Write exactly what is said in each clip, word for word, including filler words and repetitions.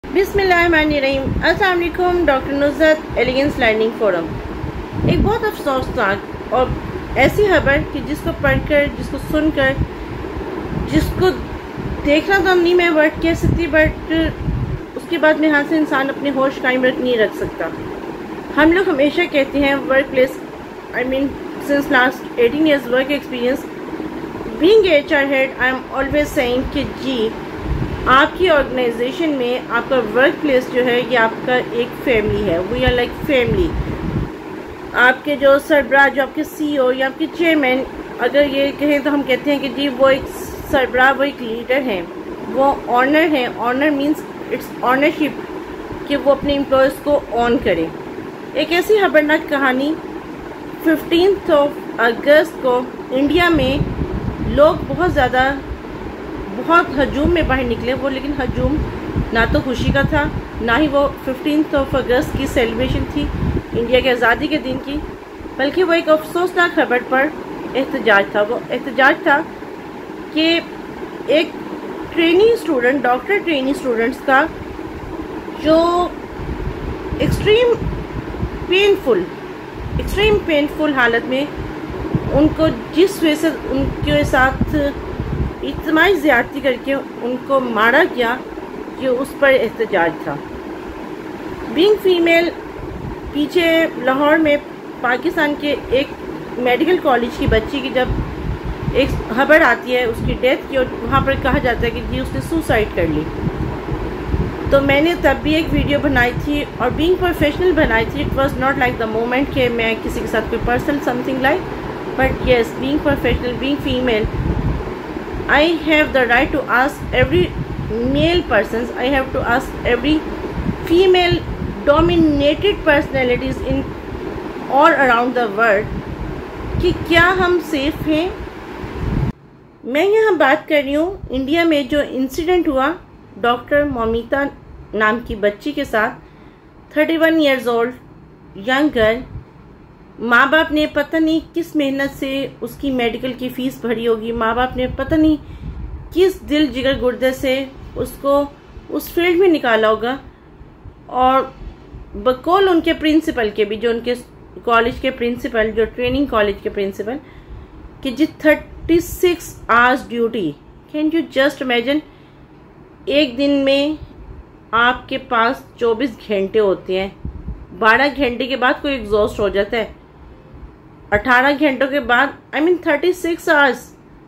बिस्मिल्लाहिर्रहमानिर्रहीम। अस्सलाम वालेकुम। Doctor Nuzrat elegance learning forum. एक बहुत अफसोसनाक और ऐसी खबर कि जिसको पढ़कर, जिसको सुनकर, जिसको देखना तो हम नहीं मैं वर्ड कह सकती, बट उसके बाद में यहाँ से इंसान अपने होश कायम रख नहीं रख सकता। हम लोग हमेशा कहते हैं work place, I mean since last eighteen years work experience being H R head, I am always saying कि जी आपकी ऑर्गेनाइजेशन में आपका वर्क प्लेस जो है ये आपका एक फैमिली है। We are like family. आपके जो सरबराह, जो आपके सीईओ या आपके चेयरमैन, अगर ये कहें तो हम कहते हैं कि जी वो एक सरबराह, वो एक लीडर हैं, वो ऑनर हैं। ऑनर मीन्स इट्स ऑनरशिप कि वो अपने एम्प्लॉयज़ को ऑन करें। एक ऐसी खबरनाक कहानी, फिफ्टीन्थ ऑफ अगस्त को इंडिया में लोग बहुत ज़्यादा बहुत हजूम में बाहर निकले। वो लेकिन हजूम ना तो खुशी का था, ना ही वो फिफ्टीन्थ ऑफ अगस्त की सेलिब्रेशन थी इंडिया के आज़ादी के दिन की, बल्कि वो एक अफसोसनाक खबर पर एहतजाज था। वो एहतजाज था कि एक trainee student, doctor trainee students का जो एक्सट्रीम पेनफुल एक्सट्रीम पेनफुल हालत में उनको जिस वजह से उनके साथ इज्तिमाई ज़्यादती करके उनको मारा गया, कि उस पर एहतजाज था। बीइंग फीमेल, पीछे लाहौर में पाकिस्तान के एक मेडिकल कॉलेज की बच्ची की जब एक खबर आती है उसकी डेथ की, और वहाँ पर कहा जाता है कि जी उसने सुसाइड कर ली, तो मैंने तब भी एक वीडियो बनाई थी और बीइंग प्रोफेशनल बनाई थी। It was not like the moment कि मैं किसी के साथ कोई personal something like, but yes, being professional, being female, I have the right to ask every male persons, I have to ask every female dominated personalities in all around the world कि क्या हम safe हैं। मैं यहाँ बात कर रही हूँ इंडिया में जो इंसिडेंट हुआ डॉक्टर मोमिता नाम की बच्ची के साथ, thirty one years old young girl. माँ बाप ने पता नहीं किस मेहनत से उसकी मेडिकल की फ़ीस भरी होगी, माँ बाप ने पता नहीं किस दिल जिगर गुर्दे से उसको उस फील्ड में निकाला होगा, और बकौल उनके प्रिंसिपल के भी, जो उनके कॉलेज के प्रिंसिपल, जो ट्रेनिंग कॉलेज के प्रिंसिपल, कि जी thirty six hours duty. Can you just imagine, एक दिन में आपके पास चौबीस घंटे होते हैं, बारह घंटे के बाद कोई एग्जॉस्ट हो जाता है, अठारह घंटों के बाद, I mean thirty six hours.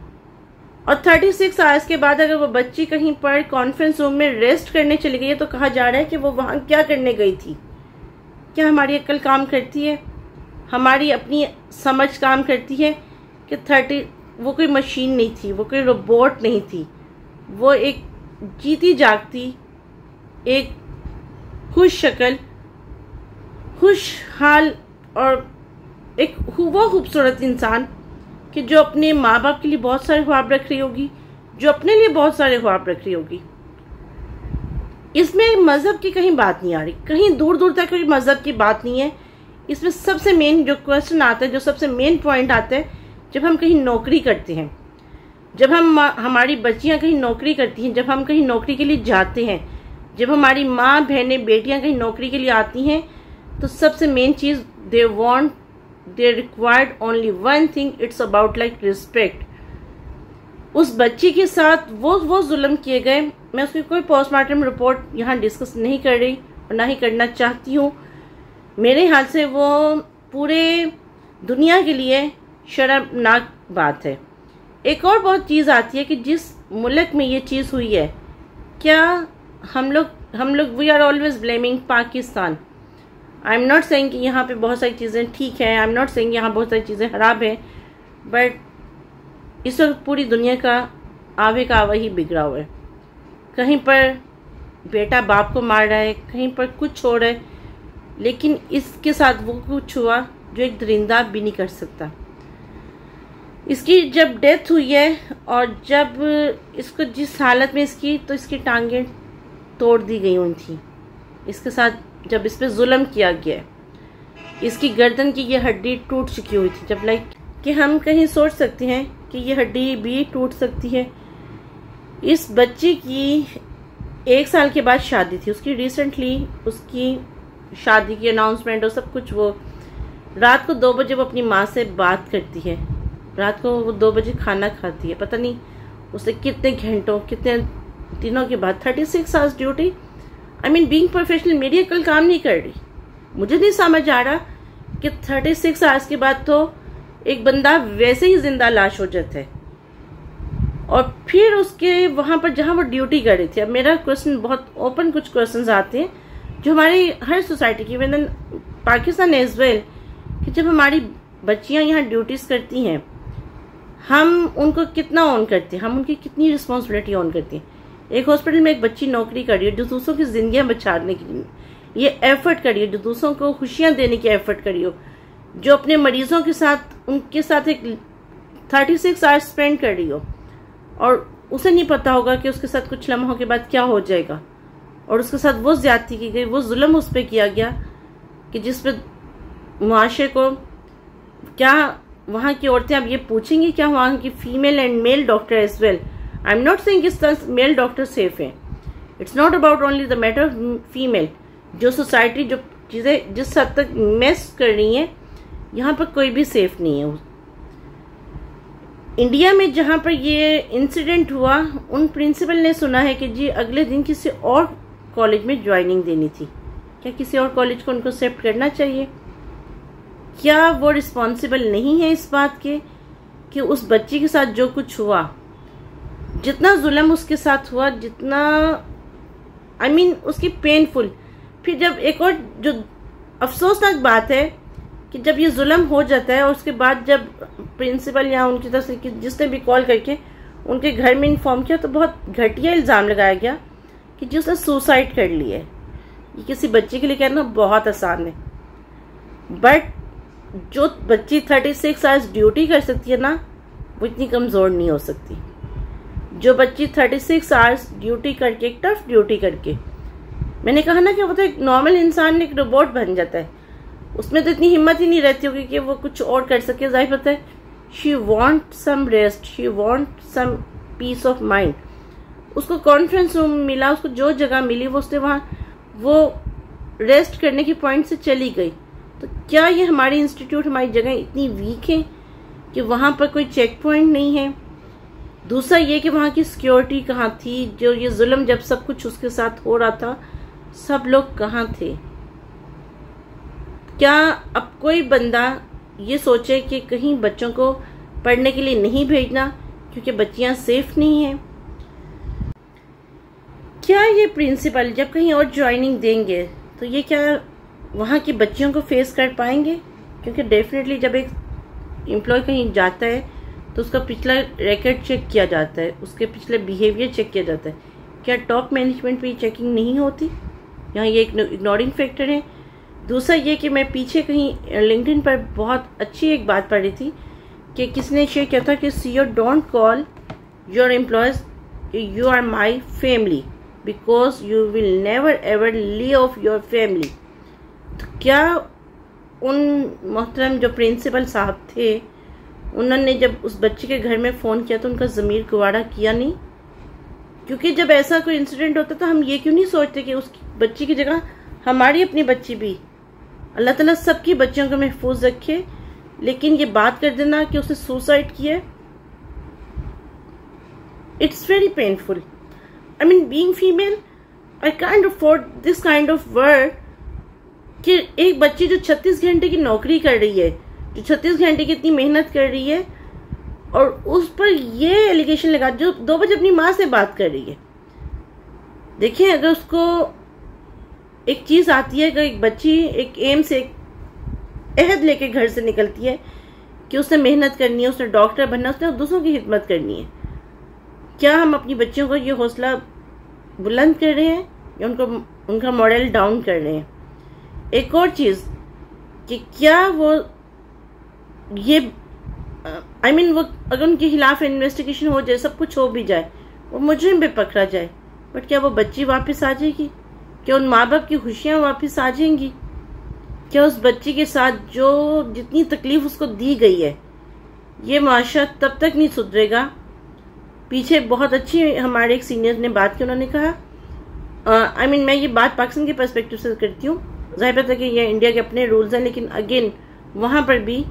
और थर्टी सिक्स आवर्स के बाद अगर वो बच्ची कहीं पर कॉन्फ्रेंस रूम में रेस्ट करने चली गई है तो कहा जा रहा है कि वो वहाँ क्या करने गई थी। क्या हमारी अक्ल काम करती है? हमारी अपनी समझ काम करती है कि थर्टी वो कोई मशीन नहीं थी, वो कोई रोबोट नहीं थी, वो एक जीती जागती, एक खुश शक्ल, खुशहाल और एक हुआ खूबसूरत इंसान, कि जो अपने माँ बाप के लिए बहुत सारे ख्वाब रख रही होगी, जो अपने लिए बहुत सारे ख्वाब रख रही होगी। इसमें मज़हब की कहीं बात नहीं आ रही, कहीं दूर दूर तक कोई मज़हब की बात नहीं है। इसमें सबसे मेन जो क्वेश्चन आता है, जो सबसे मेन पॉइंट आता है, जब हम कहीं नौकरी करते हैं, जब हम हमारी बच्चियाँ कहीं नौकरी करती हैं, जब हम कहीं नौकरी के लिए जाते हैं, जब हमारी माँ बहनें बेटियाँ कहीं नौकरी के लिए आती हैं, तो सबसे मेन चीज़ they want, they required only one thing, it's about like respect। उस बच्ची के साथ वो वो जुल्म किए गए। मैं उसकी कोई पोस्टमार्टम रिपोर्ट यहाँ डिस्कस नहीं कर रही और ना ही करना चाहती हूँ। मेरे हाथ से वो पूरे दुनिया के लिए शर्मनाक बात है। एक और बहुत चीज़ आती है कि जिस मुल्क में ये चीज़ हुई है, क्या हम लोग हम लोग we are always blaming Pakistan. I am not saying कि यहाँ पे बहुत सारी चीज़ें ठीक हैं, आई एम नॉट सेइंग यहाँ बहुत सारी चीज़ें खराब हैं, बट इस वक्त पूरी दुनिया का आवे का आवा ही बिगड़ा हुआ है। कहीं पर बेटा बाप को मार रहा है, कहीं पर कुछ हो रहा है, लेकिन इसके साथ वो कुछ हुआ जो एक दरिंदा भी नहीं कर सकता। इसकी जब डेथ हुई है और जब इसको जिस हालत में इसकी, तो इसकी टांगें तोड़ दी गई हुई थी। इसके साथ जब इस पे जुल्म किया गया, इसकी गर्दन की ये हड्डी टूट चुकी हुई थी। जब लाइक कि हम कहीं सोच सकते हैं कि ये हड्डी भी टूट सकती है। इस बच्ची की एक साल के बाद शादी थी उसकी, रिसेंटली उसकी शादी की अनाउंसमेंट और सब कुछ। वो रात को दो बजे वो अपनी माँ से बात करती है, रात को वो दो बजे खाना खाती है। पता नहीं उसे कितने घंटों कितने दिनों के बाद, thirty six hours duty. I mean being professional media कल काम नहीं कर रही। मुझे नहीं समझ आ रहा कि थर्टी सिक्स आवर्स के बाद तो एक बंदा वैसे ही जिंदा लाश हो जाता है। और फिर उसके वहां पर जहां वो ड्यूटी कर रही थी, अब मेरा क्वेश्चन बहुत ओपन कुछ क्वेश्चंस आते हैं जो हमारी हर सोसाइटी की, इवन पाकिस्तान एज वेल, कि जब हमारी बच्चियां यहाँ ड्यूटीज करती हैं हम उनको कितना ऑन करते हैं, हम उनकी कितनी रिस्पॉन्सिबिलिटी ऑन करते हैं। एक हॉस्पिटल में एक बच्ची नौकरी कर रही है जो दूसरों की जिंदगियां बचाने के लिए ये एफर्ट करी हो, जो दूसरों को खुशियां देने की एफर्ट करी हो, जो अपने मरीजों के साथ उनके साथ एक थर्टी सिक्स आवर्स स्पेंड कर रही हो, और उसे नहीं पता होगा कि उसके साथ कुछ लम्हों के बाद क्या हो जाएगा, और उसके साथ वो ज्यादती की गई, वो जुल्म उस पर किया गया कि जिस पे मुआशरे को, क्या वहाँ की औरतें अब ये पूछेंगी क्या वहाँ की female and male doctor as well. I am not saying कि मेल डॉक्टर सेफ है, it's not about only the matter of female. जो सोसाइटी जो चीजें जिस हद तक मेस कर रही हैं, यहाँ पर कोई भी सेफ नहीं है। इंडिया में जहाँ पर ये इंसिडेंट हुआ, उन प्रिंसिपल ने सुना है कि जी अगले दिन किसी और कॉलेज में ज्वाइनिंग देनी थी। क्या किसी और कॉलेज को उनको एक्सेप्ट करना चाहिए? क्या वो रिस्पॉन्सिबल नहीं है इस बात के कि उस बच्ची के साथ जो कुछ हुआ, जितना जुल्म उसके साथ हुआ, जितना आई I मीन mean, उसकी पेनफुल। फिर जब एक और जो अफसोसनाक बात है कि जब ये जुल्म हो जाता है और उसके बाद जब प्रिंसिपल या उनकी तरफ से जिसने भी कॉल करके उनके घर में इन्फॉर्म किया तो बहुत घटिया इल्ज़ाम लगाया गया कि जी उसने सुसाइड कर लिया है। ये किसी बच्चे के लिए कहना बहुत आसान है, बट जो बच्ची थर्टी सिक्स आवर्स ड्यूटी कर सकती है ना, वो इतनी कमज़ोर नहीं हो सकती। जो बच्ची थर्टी सिक्स आवर्स ड्यूटी करके, एक टफ ड्यूटी करके, मैंने कहा ना कि वो तो एक नॉर्मल इंसान एक रोबोट बन जाता है, उसमें तो इतनी हिम्मत ही नहीं रहती होगी कि वो कुछ और कर सके। जाहिर पता है she want some rest, she want some peace of mind. उसको कॉन्फ्रेंस रूम मिला, उसको जो जगह मिली वो उसने वहाँ वो रेस्ट करने के पॉइंट से चली गई। तो क्या ये हमारी इंस्टीट्यूट, हमारी जगह इतनी वीक है कि वहाँ पर कोई चेक पॉइंट नहीं है? दूसरा ये कि वहाँ की सिक्योरिटी कहाँ थी? जो ये जुल्म जब सब कुछ उसके साथ हो रहा था, सब लोग कहाँ थे? क्या अब कोई बंदा ये सोचे कि कहीं बच्चों को पढ़ने के लिए नहीं भेजना क्योंकि बच्चियां सेफ नहीं हैं? क्या ये प्रिंसिपल जब कहीं और ज्वाइनिंग देंगे तो ये क्या वहाँ की बच्चियों को फेस कर पाएंगे? क्योंकि डेफिनेटली जब एक एम्प्लॉय कहीं जाता है तो उसका पिछला रिकॉर्ड चेक किया जाता है, उसके पिछले बिहेवियर चेक किया जाता है। क्या टॉप मैनेजमेंट पे चेकिंग नहीं होती? यहाँ ये एक इग्नोरिंग फैक्टर है। दूसरा ये कि मैं पीछे कहीं लिंक्डइन पर बहुत अच्छी एक बात पढ़ी थी कि किसने शेयर किया था कि CEO don't call your employees you are my family because you will never ever leave of your family. तो क्या उन मोहतरम जो प्रिंसिपल साहब थे, उन्होंने जब उस बच्चे के घर में फ़ोन किया तो उनका ज़मीर गवारा किया नहीं? क्योंकि जब ऐसा कोई इंसिडेंट होता तो हम ये क्यों नहीं सोचते कि उस बच्ची की जगह हमारी अपनी बच्ची भी, अल्लाह ताला सबकी बच्चियों को महफूज रखे। लेकिन ये बात कर देना कि उसने सुसाइड किया, it's very painful. I mean being female I can't afford this kind of word कि एक बच्ची जो छत्तीस घंटे की नौकरी कर रही है, जो छत्तीस घंटे की इतनी मेहनत कर रही है, और उस पर ये एलिगेशन लगा, जो दो बजे अपनी माँ से बात कर रही है। देखिए अगर उसको एक चीज आती है, अगर एक बच्ची एक एम से एक अहद लेके घर से निकलती है कि उसने मेहनत करनी है, उसने डॉक्टर बनना, उसने दूसरों की खिदमत करनी है, क्या हम अपनी बच्चियों को ये हौसला बुलंद कर रहे हैं या उनको उनका मॉडल डाउन कर रहे हैं? एक और चीज कि क्या वो ये आई I मीन mean, वो अगर उनके खिलाफ इन्वेस्टिगेशन हो जाए, सब कुछ हो भी जाए, वो मुजरिम भी पकड़ा जाए, बट क्या वो बच्ची वापस आ जाएगी? क्या उन माँ बाप की खुशियाँ वापस आ जाएंगी? क्या उस बच्ची के साथ जो जितनी तकलीफ उसको दी गई है, ये माशरा तब तक नहीं सुधरेगा? पीछे बहुत अच्छी हमारे एक सीनियर ने बात की, उन्होंने कहा आई मीन मैं ये बात पाकिस्तान के पर्सपेक्टिव से करती हूँ, जाहिर बात है कि ये इंडिया के अपने रूल्स हैं, लेकिन अगेन वहाँ पर भी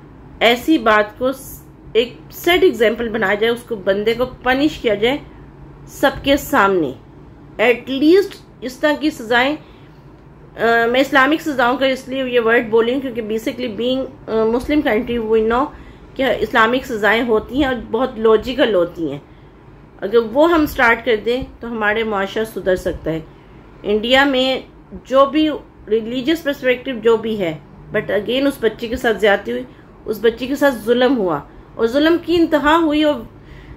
ऐसी बात को एक सेट एग्जाम्पल बनाया जाए, उसको बंदे को पनिश किया जाए सबके सामने। एटलीस्ट इस तरह की सजाएं, uh, मैं इस्लामिक सजाओं का इसलिए ये वर्ड बोली हूँ क्योंकि basically being Muslim country we know कि इस्लामिक सजाएं होती हैं और बहुत लॉजिकल होती हैं। अगर वो हम स्टार्ट कर दें तो हमारे मुआशरा सुधर सकता है। इंडिया में जो भी रिलीजियस पर्सपेक्टिव जो भी है, बट अगेन उस बच्चे के साथ ज्यादती हुई, उस बच्चे के साथ जुल्म हुआ और जुल्म की इंतहा हुई, और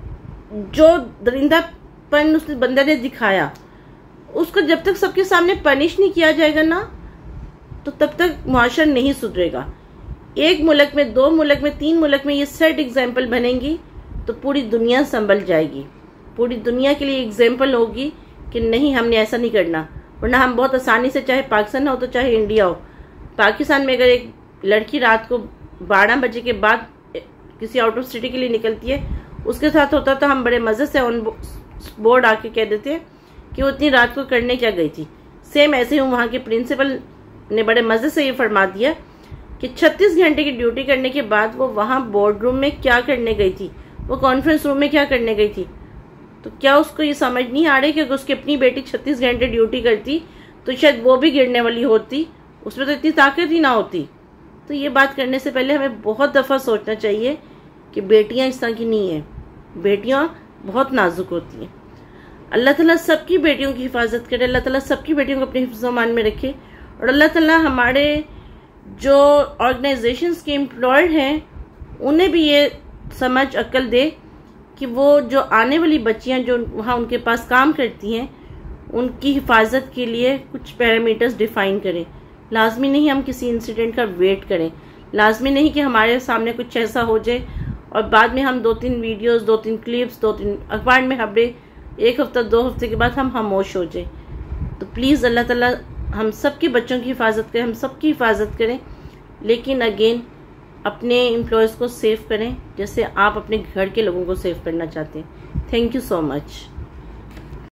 जो दरिंदापन उस बंदे ने दिखाया उसको जब तक सबके सामने पनिश नहीं किया जाएगा ना, तो तब तक मुआशरा नहीं सुधरेगा। एक मुल्क में, दो मुल्क में, तीन मुल्क में ये सेट एग्जाम्पल बनेंगी तो पूरी दुनिया संभल जाएगी, पूरी दुनिया के लिए एग्जाम्पल होगी कि नहीं हमने ऐसा नहीं करना। वरना हम बहुत आसानी से, चाहे पाकिस्तान हो तो चाहे इंडिया हो, पाकिस्तान में अगर एक लड़की रात को बारह बजे के बाद किसी आउट ऑफ सिटी के लिए निकलती है, उसके साथ होता तो हम बड़े मजे से ऑन बोर्ड आके कह देते हैं कि वो इतनी रात को करने क्या गई थी। सेम ऐसे ही वहाँ के प्रिंसिपल ने बड़े मजे से ये फरमा दिया कि छत्तीस घंटे की ड्यूटी करने के बाद वो वहाँ बोर्ड रूम में क्या करने गई थी, वो कॉन्फ्रेंस रूम में क्या करने गई थी। तो क्या उसको ये समझ नहीं आ रही कि अगर उसकी अपनी बेटी छत्तीस घंटे ड्यूटी करती तो शायद वो भी गिरने वाली होती, उसमें तो इतनी ताकत ही ना होती। तो ये बात करने से पहले हमें बहुत दफ़ा सोचना चाहिए कि बेटियां इस तरह की नहीं है, बेटियां बहुत नाजुक होती हैं। अल्लाह ताला सबकी बेटियों की हिफाजत करे, अल्लाह ताला सबकी बेटियों को अपने हिफ्ज़-ओ-मान में रखे, और अल्लाह ताला हमारे जो ऑर्गेनाइजेशंस के एम्प्लॉयड हैं उन्हें भी ये समझ अक्ल दे कि वो जो आने वाली बच्चियां जो वहाँ उनके पास काम करती हैं उनकी हिफाजत के लिए कुछ पैरामीटर्स डिफाइन करें। लाजमी नहीं हम किसी इंसिडेंट का वेट करें, लाजमी नहीं कि हमारे सामने कुछ ऐसा हो जाए और बाद में हम दो तीन वीडियोस, दो तीन क्लिप्स, दो तीन अखबार में खबरें, एक हफ्ता दो हफ्ते के बाद हम खामोश हो जाए। तो प्लीज़ अल्लाह ताला हम सबके बच्चों की हिफाजत करें, हम सबकी हिफाजत करें, लेकिन अगेन अपने एम्प्लॉयज़ को सेव करें जैसे आप अपने घर के लोगों को सेव करना चाहते हैं। Thank you so much.